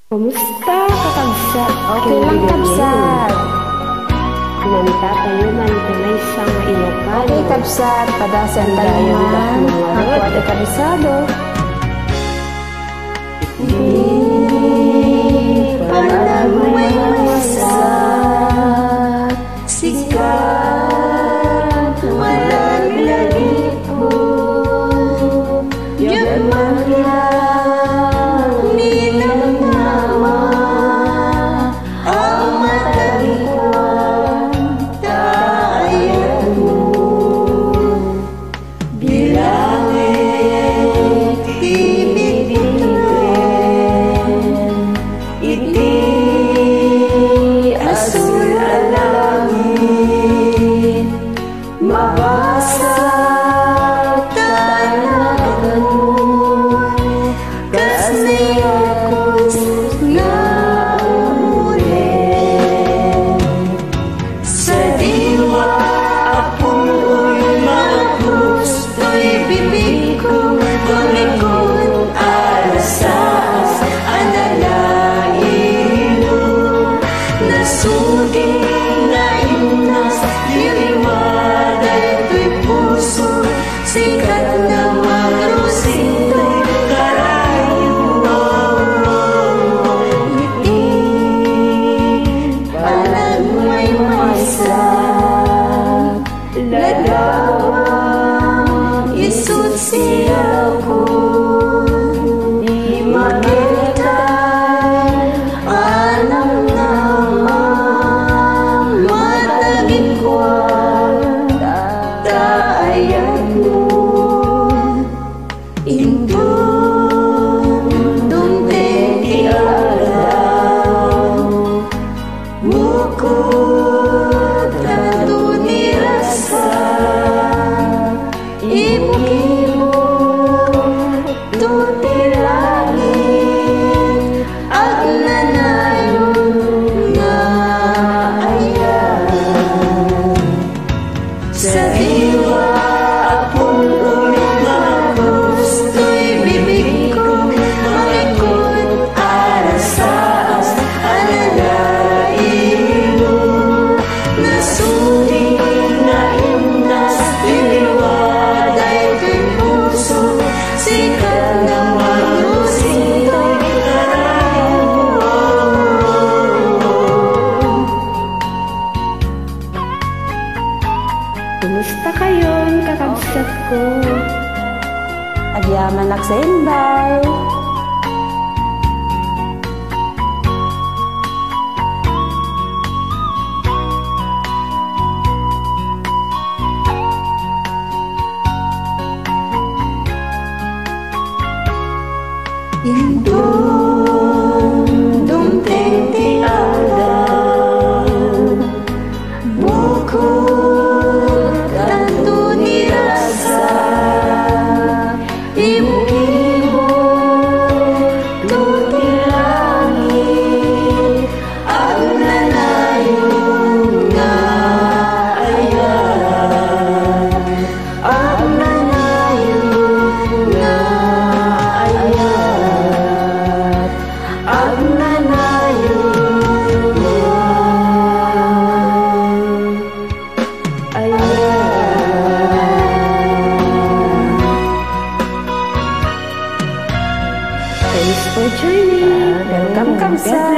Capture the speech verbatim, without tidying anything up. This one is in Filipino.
Kumusta, kakabsat? Okay lang, kabsat. Kumanta tayo man tunay sa nga Ilocano. Okay, kabsat. Padasan tayo man. Ako at kabisado. Di palang may masa sikat walang lagi po yaman lang ninanama ang matagikuan tayan mo bilangit tibigin iti asul alangit mabasa tanagan mo kas niyakos nga ulit sa diwa apoy magusto'y bibig ko tulikod alasas analain mo nasuging na inas diliwaday to'y puso sikat na marusing to'y karayo itin palang may maysa ladawang isut siya ko di makita anang namang matagin ko tayan mo indong dumteng di alaw bukod tato ni rasa ibu-ibu tuti langit at nanayon nga ayan sa diwa apong umagos to'y bibig ko makikot arasas alalain mo nasuri na imnas diliwaday to'y puso sikat na marusing to'y karayo Kumusta kayon, kakabsat ko? Agyaman ak sa inbay. Indong dumteng di alaw bukod tanto ni rasa ibu-ibu tuti langit ang nanayon nga ayan ang nanayon nga ayan ang nanayon nga Thanks for joining. Welcome, kabsat.